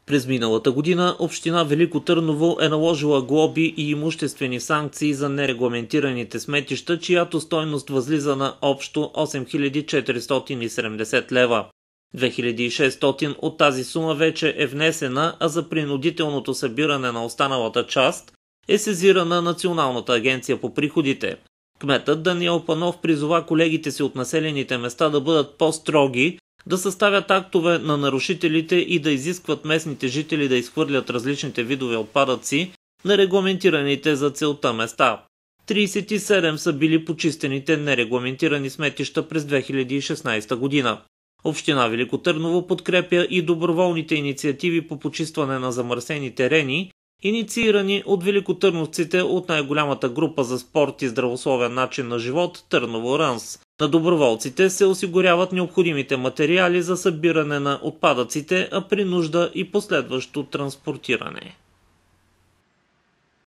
През миналата година община Велико Търново е наложила глоби и имуществени санкции за нерегламентираните сметища, чиято стойност възлиза на общо 8470 лева. 2600 от тази сума вече е внесена, а за принудителното събиране на останалата част е сезирана Националната агенция по приходите. Кметът Даниел Панов призова колегите си от населените места да бъдат по-строги, да съставят актове на нарушителите и да изискват местните жители да изхвърлят различните видове отпадъци на регламентираните за целта места. 37 са били почистените нерегламентирани сметища през 2016 година. Община Велико Търново подкрепя и доброволните инициативи по почистване на замърсени терени, инициирани от великотърновците от най-голямата група за спорт и здравословен начин на живот Търново Рънс. На доброволците се осигуряват необходимите материали за събиране на отпадъците, а при нужда и последващо транспортиране.